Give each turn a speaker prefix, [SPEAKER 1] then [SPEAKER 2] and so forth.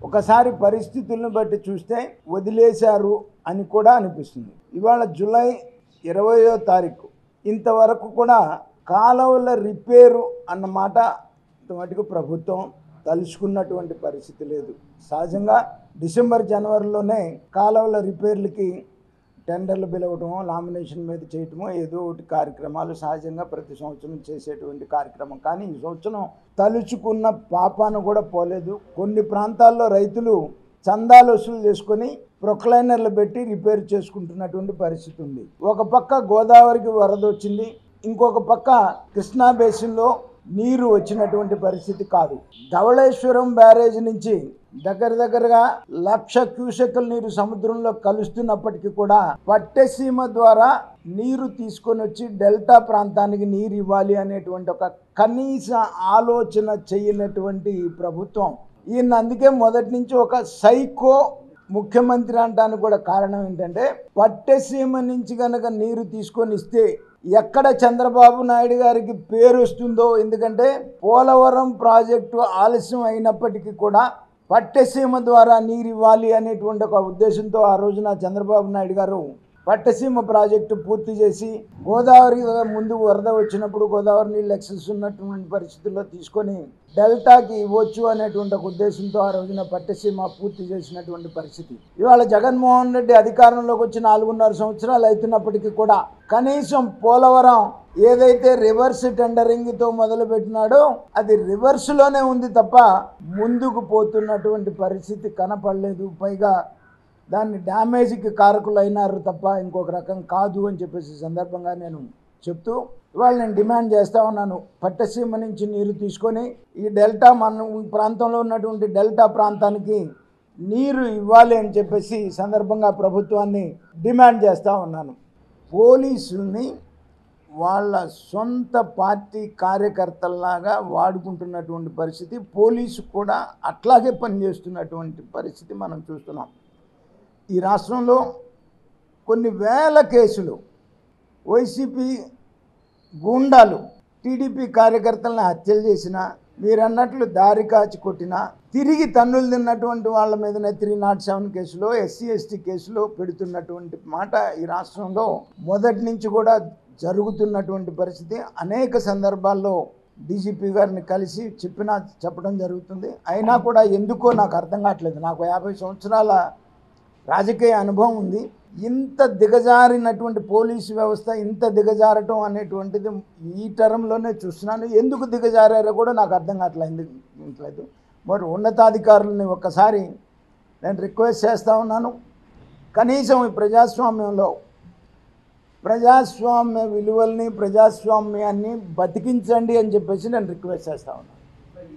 [SPEAKER 1] ఒకసారి పరిస్థితులను బట్టి చూస్తే వదిలేశారు అని కూడా అనిపిస్తుంది. ఇవాళ జూలై 20వ తారీఖు ఇంతవరకు కూడా కాలువల రిపేరు అన్నమాట ఇంతమటుకు ప్రభుత్వం తలుచుకున్నటువంటి పరిస్థితి లేదు. సహజంగా డిసెంబర్ జనవరిలోనే కాలువల రిపేర్లకి టెండర్లు పిలవటమో లామినేషన్ మీద చేయటమో ఏదో ఒకటి కార్యక్రమాలు సహజంగా ప్రతి సంవత్సరం చేసేటువంటి కార్యక్రమం. కానీ ఈ సంవత్సరం తలుచుకున్న పాపాను కూడా పోలేదు. కొన్ని ప్రాంతాల్లో రైతులు చందాలు వసూలు చేసుకొని ప్రొక్లైనర్లు పెట్టి రిపేర్ చేసుకుంటున్నటువంటి పరిస్థితి ఉంది. ఒక పక్క గోదావరికి వరద వచ్చింది, ఇంకొక పక్క కృష్ణా బేసిన్లో నీరు వచ్చినటువంటి పరిస్థితి కాదు. ధవళేశ్వరం బ్యారేజ్ నుంచి దగ్గరగా 1,00,000 క్యూసెక్కుల నీరు సముద్రంలో కలుస్తున్నప్పటికీ కూడా పట్టెసీమ ద్వారా నీరు తీసుకొని వచ్చి డెల్టా ప్రాంతానికి నీరు ఇవ్వాలి అనేటువంటి ఒక కనీస ఆలోచన చేయనటువంటి ప్రభుత్వం. ఈయన అందుకే మొదటి నుంచి ఒక సైకో ముఖ్యమంత్రి అంటానికి కూడా కారణం ఏంటంటే, పట్టెసీమ నుంచి కనుక నీరు తీసుకొని ఇస్తే ఎక్కడ చంద్రబాబు నాయుడు గారికి పేరు వస్తుందో, ఎందుకంటే పోలవరం ప్రాజెక్టు ఆలస్యం అయినప్పటికీ కూడా పట్టెసీమ ద్వారా నీరు ఇవ్వాలి అనేటువంటి ఒక ఉద్దేశంతో ఆ రోజున చంద్రబాబు నాయుడు గారు పట్టెసీమ ప్రాజెక్టు పూర్తి చేసి గోదావరి ముందు వరద వచ్చినప్పుడు గోదావరి నీళ్ళు ఎక్సెస్ ఉన్నటువంటి పరిస్థితుల్లో తీసుకొని డెల్టాకి ఇవ్వచ్చు అనేటువంటి ఒక ఉద్దేశంతో ఆ రోజున పట్టెసీమ పూర్తి చేసినటువంటి పరిస్థితి. ఇవాళ జగన్మోహన్ రెడ్డి అధికారంలోకి వచ్చి 4.5 సంవత్సరాలు అవుతున్నప్పటికీ కూడా కనీసం పోలవరం ఏదైతే రివర్స్ టెండరింగ్తో మొదలుపెట్టినాడో అది రివర్స్లోనే ఉంది తప్ప ముందుకు పోతున్నటువంటి పరిస్థితి కనపడలేదు. పైగా దాన్ని డ్యామేజ్కి కారకులు అయినారు తప్ప ఇంకొక రకం కాదు అని చెప్పేసి సందర్భంగా నేను చెప్తూ ఇవాళ నేను డిమాండ్ చేస్తూ ఉన్నాను, పట్టసీమ నుంచి నీరు తీసుకొని ఈ డెల్టా మన ప్రాంతంలో ఉన్నటువంటి డెల్టా ప్రాంతానికి నీరు ఇవ్వాలి అని చెప్పేసి సందర్భంగా ప్రభుత్వాన్ని డిమాండ్ చేస్తూ ఉన్నాను. పోలీసుల్ని వాళ్ళ సొంత పార్టీ కార్యకర్తల్లాగా వాడుకుంటున్నటువంటి పరిస్థితి, పోలీసు కూడా అట్లాగే పనిచేస్తున్నటువంటి పరిస్థితి మనం చూస్తున్నాం. ఈ రాష్ట్రంలో కొన్ని వేల కేసులు వైసీపీ గూండాలు టీడీపీ కార్యకర్తలను హత్యలు చేసిన, మీరన్నట్లు దారి కాచి కొట్టిన, తిరిగి తన్నులు తిన్నటువంటి వాళ్ళ మీదనే 307 కేసులో ఎస్సీ ఎస్టీ కేసులో పెడుతున్నటువంటి మాట ఈ రాష్ట్రంలో మొదటి నుంచి కూడా జరుగుతున్నటువంటి పరిస్థితి. అనేక సందర్భాల్లో డీజీపీ గారిని కలిసి చెప్పడం జరుగుతుంది. అయినా కూడా ఎందుకో నాకు అర్థం కావట్లేదు. నాకు 50 సంవత్సరాల రాజకీయ అనుభవం ఉంది. ఇంత దిగజారినటువంటి పోలీసు వ్యవస్థ ఇంత దిగజారటం అనేటువంటిది ఈ టర్మ్లోనే చూస్తున్నాను. ఎందుకు దిగజారారో కూడా నాకు అర్థం కావట్లేదు. మరి ఉన్నతాధికారులని ఒక్కసారి నేను రిక్వెస్ట్ చేస్తూ ఉన్నాను, కనీసం ఈ ప్రజాస్వామ్యంలో ప్రజాస్వామ్య విలువల్ని ప్రజాస్వామ్యాన్ని బతికించండి అని చెప్పేసి నేను రిక్వెస్ట్ చేస్తూ ఉన్నాను.